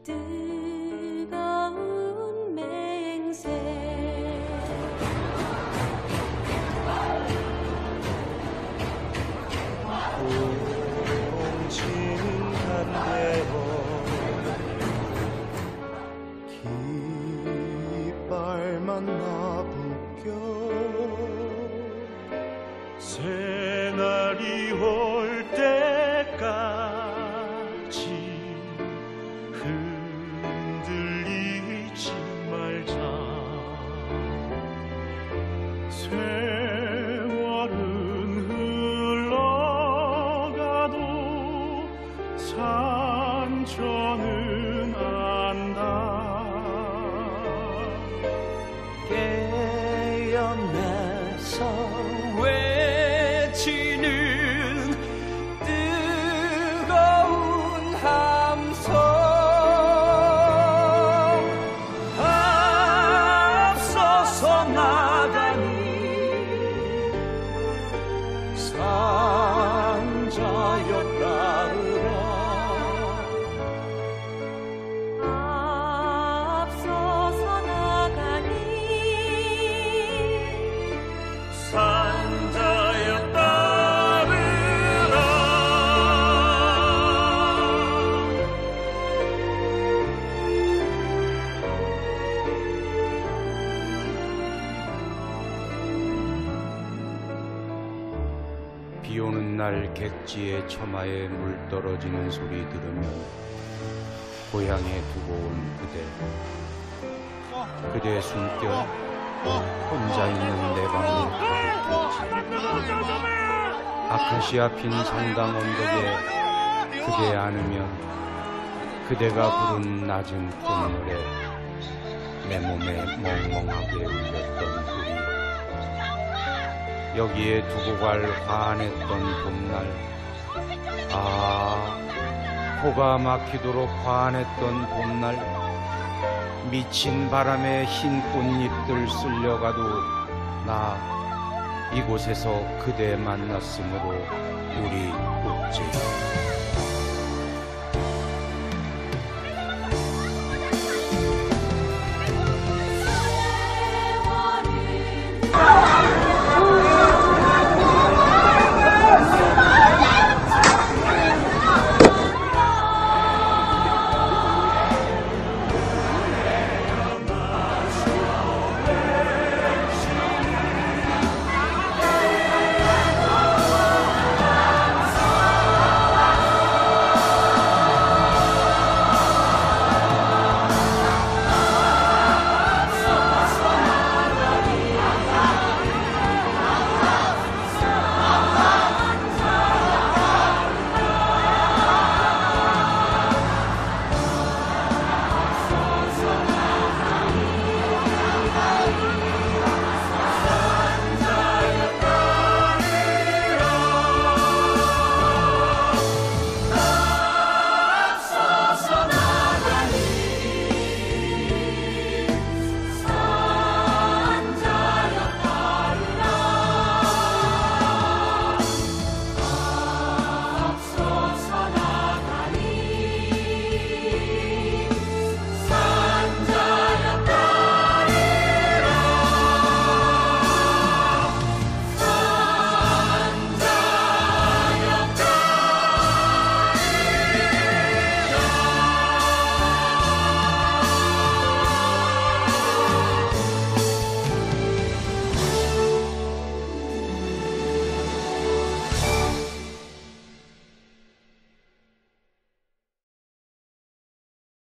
뜨거운 맹세 공치는 한대어 깃발만 나부껴 새날이 올 때까지 흔들리지 말자. 세월은 흘러가도 산천은 안다. 깨어나서 외치는 뜨거운 함성 앞서서 나가니 산자여 따르라. 앞서서 나가니 산자여 따르라. 비 오는 날 객지의 처마에 물 떨어지는 소리 들으면 고향에 두고 온 그대의 숨결 혼자 있는 내 방을 가득했지. 아카시아 핀 성당 언덕에 그대 안으면 그대가 부른 낮은 콧노래 내 몸에 멍멍하게 울렸던 소리 여기에 두고 갈 환했던 봄날 코가 막히도록 환했던 봄날 미친 바람에 흰 꽃잎들 쓸려가도 나 이곳에서 그대 만났으므로 우리 웃지.